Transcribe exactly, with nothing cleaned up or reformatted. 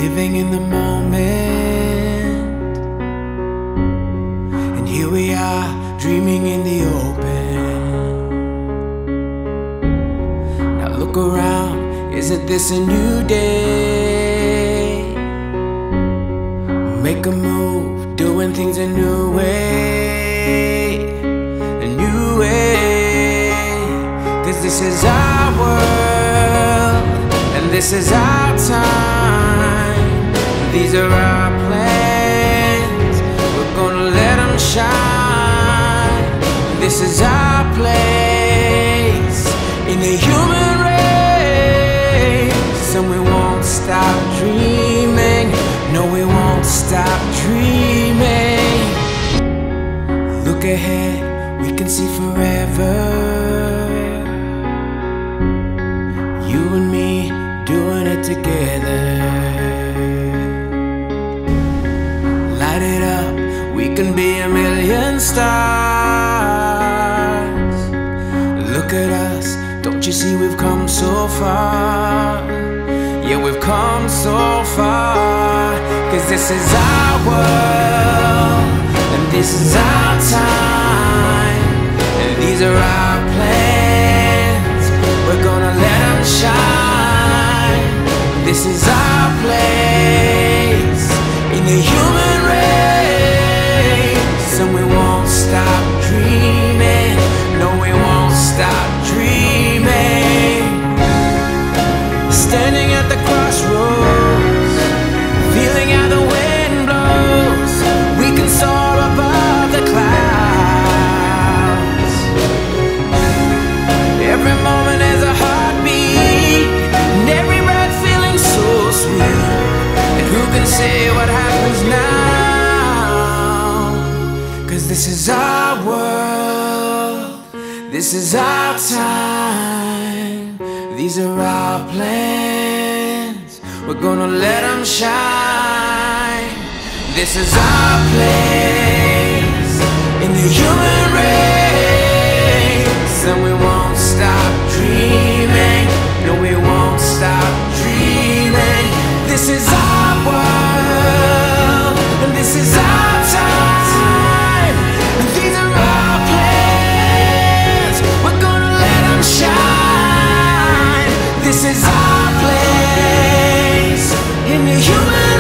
living in the moment, and here we are dreaming in the open. Now look around, isn't this a new day? Make a move, doing things a new way, a new way. Cause this is our world, and this is our time. These are our plans, we're gonna let them shine. This is our place in the human race, and we won't stop dreaming. No, we won't stop dreaming. Look ahead, we can see forever. You and me doing it together. Light it up, we can be a million stars. Look at us, don't you see we've come so far? Yeah, we've come so far. Cause this is our world, and this is our time, and these are our plans, we're gonna let them shine. This is our place in the human race, and we won't stop dreaming. No, we won't stop dreaming. Standing at the crossroads, feeling how the wind blows, we can soar above the clouds. Every moment is a heartbeat, and every breath feeling so sweet. And who can say what happens now? Cause this is our world, this is our time, these are our plans, we're gonna let them shine. This is our place in the human race, and we won't stop dreaming. No, we won't stop dreaming. This is our world, and this is our time, and these are our plans, we're gonna let them shine. This is our place in the human